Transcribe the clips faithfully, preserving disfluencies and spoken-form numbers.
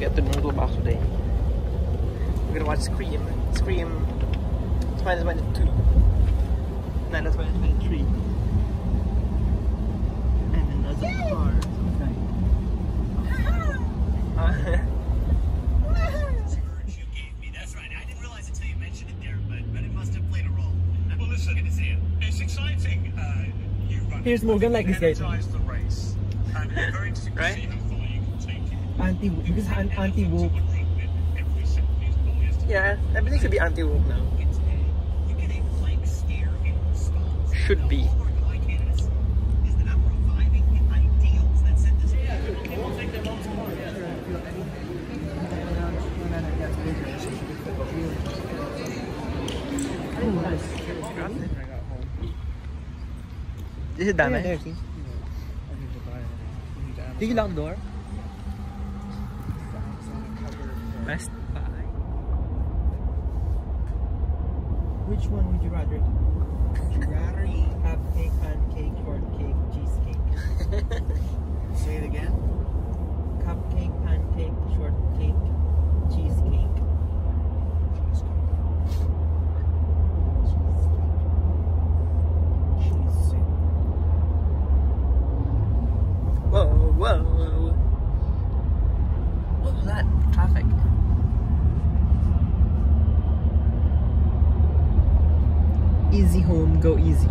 get the noodle box today. We're gonna watch Scream. Scream twenty twenty-two. No, that's twenty twenty-three. And another car. Uh, you gave me. That's right. I didn't realize until you mentioned it there, but, but it must have played a role. Well, listen, good to see you. It's exciting. Uh, you run. Here's Morgan like this guy. Energize the race. And it's very interesting to Right? see how far you can take it. Anti, because an, anti-woke. yeah, everything should be anti-woke now. You get a blank stare in response. Should be. Is the number reviving the ideals that set this Is it damage? Yeah, see? Did you lock the door? Best Buy. Which one would you rather eat? Would you rather eat cupcake, pancake, shortcake, cheesecake? Say it again. Cupcake, pancake, shortcake, cheesecake. Cheesecake. Whoa, whoa. What was that? Traffic. Easy home, go easy.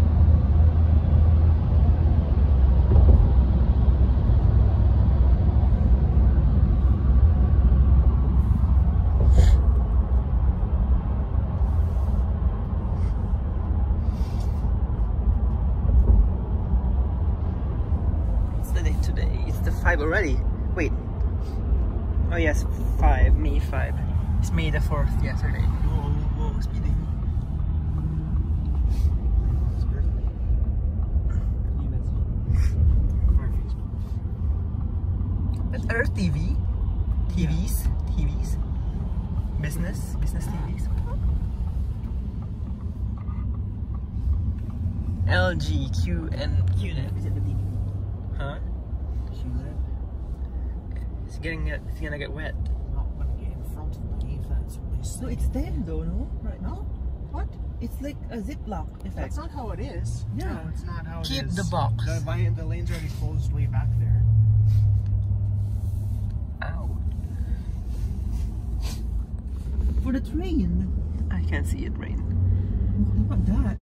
What's the date today? It's the five already. Wait. Oh yes, five. May five. It's May the fourth yesterday. Whoa, whoa, speeding. That's Earth T V. T Vs. T Vs. Business. Business T Vs. L G, Q, and Q net. Is it the T V? Huh? Q net? It's getting it. It's gonna get wet. Not gonna get in front of me if that's what they say. No, it's them though, no? Right now? What? It's like a ziplock effect. That's not how it is. Yeah. No, it's not how it is. Keep the box. The, line, the lane's already closed way back there. Ow. For the train. I can't see it rain. Look at that.